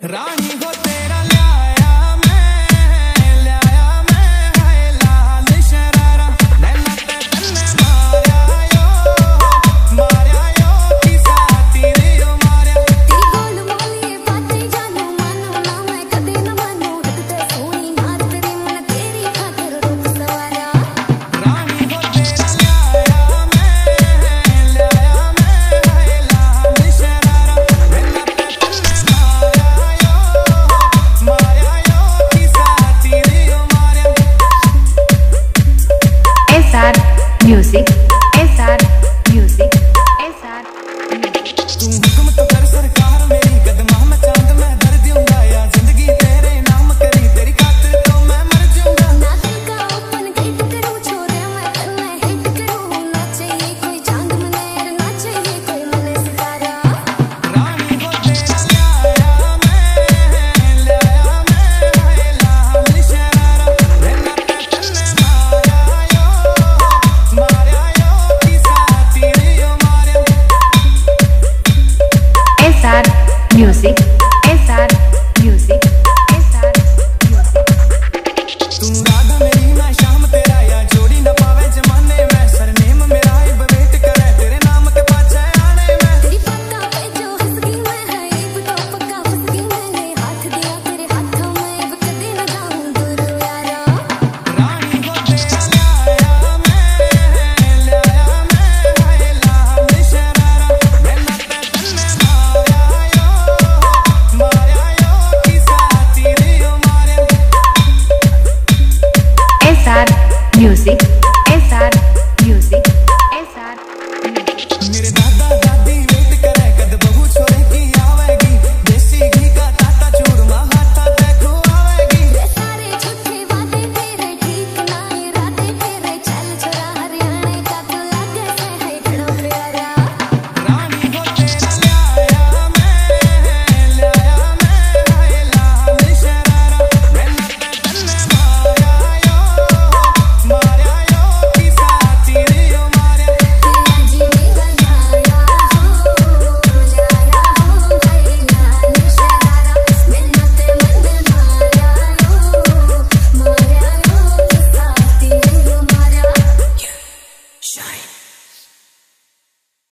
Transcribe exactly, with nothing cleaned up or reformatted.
रानी को तेरा लाया मैं लाया मैं है लाल शरारा नैना ते तन्ने मारा यो मारा यो किसा तेरे यो मारा तेरी गोल मोली बातें जानू मानो ना मैं कदे न मानो लगते सोनी मार तेरी मन तेरी खातिर रूप सवारा रानी को तेरा लाया मैं लाया मैं है लाल शरारा नैना ते तन्ने मारा S R Music, S R Music, S R Music. तू हुक्म तो कर सरकार मेरी कदमा में चांद मैं भर दूंगा या जिंदगी तेरे नाम करी तेरी खातिर तो मैं मर जाऊंगा ना दिल का ओपन गेट करूं छोरे मैं करना हिट करूं ना चाहिए कोई चांद मनेर ना चाहिए कोई मने सितारा रानी को तेरा लाया मैं लाया मैं है लाल शरारा नैना ते तन्ने मारा यो मारा यो किसा तेरे यो मारा S R Music.